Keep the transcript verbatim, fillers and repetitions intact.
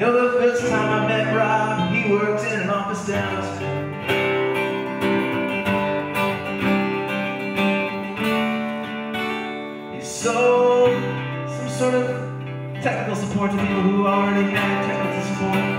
know the first time I met Rob, he worked in an office downstairs. He sold some sort of technical support to people who already had technical support.